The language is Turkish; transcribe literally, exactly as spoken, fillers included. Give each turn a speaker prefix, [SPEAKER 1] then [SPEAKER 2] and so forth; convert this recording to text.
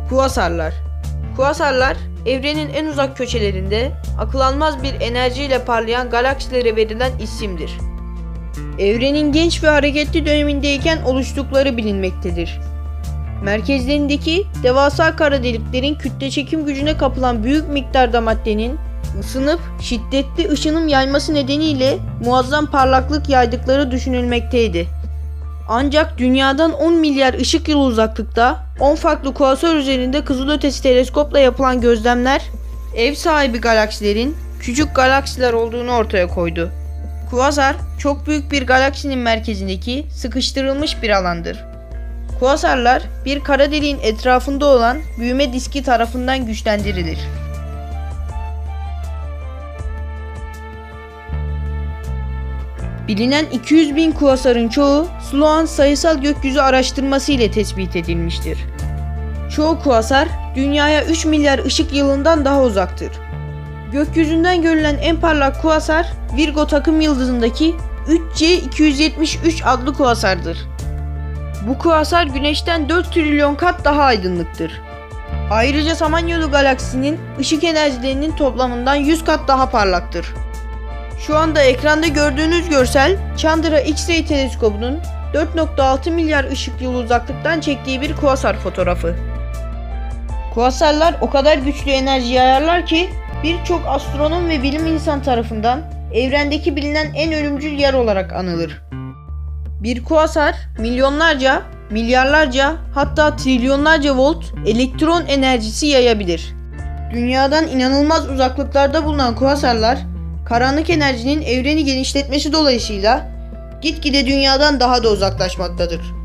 [SPEAKER 1] Kuasarlar. Kuasarlar, evrenin en uzak köşelerinde akıl almaz bir enerjiyle parlayan galaksilere verilen isimdir. Evrenin genç ve hareketli dönemindeyken oluştukları bilinmektedir. Merkezlerindeki devasa kara deliklerin kütle çekim gücüne kapılan büyük miktarda maddenin ısınıp şiddetli ışınım yayması nedeniyle muazzam parlaklık yaydıkları düşünülmekteydi. Ancak dünyadan on milyar ışık yılı uzaklıkta on farklı kuasar üzerinde kızılötesi teleskopla yapılan gözlemler ev sahibi galaksilerin küçük galaksiler olduğunu ortaya koydu. Kuasar, çok büyük bir galaksinin merkezindeki sıkıştırılmış bir alandır. Kuasarlar, bir kara deliğin etrafında olan büyüme diski tarafından güçlendirilir. Bilinen iki yüz bin kuasarın çoğu Sloan sayısal gökyüzü araştırması ile tespit edilmiştir. Çoğu kuasar Dünya'ya üç milyar ışık yılından daha uzaktır. Gökyüzünden görülen en parlak kuasar Virgo takım yıldızındaki üç C iki yüz yetmiş üç adlı kuasardır. Bu kuasar Güneş'ten dört trilyon kat daha aydınlıktır. Ayrıca Samanyolu galaksisinin ışık enerjilerinin toplamından yüz kat daha parlaktır. Şu anda ekranda gördüğünüz görsel Chandra X-ray teleskobunun dört nokta altı milyar ışık yılı uzaklıktan çektiği bir kuasar fotoğrafı. Kuasarlar o kadar güçlü enerji yayarlar ki birçok astronom ve bilim insan tarafından evrendeki bilinen en ölümcül yer olarak anılır. Bir kuasar milyonlarca, milyarlarca hatta trilyonlarca volt elektron enerjisi yayabilir. Dünyadan inanılmaz uzaklıklarda bulunan kuasarlar karanlık enerjinin evreni genişletmesi dolayısıyla gitgide dünyadan daha da uzaklaşmaktadır.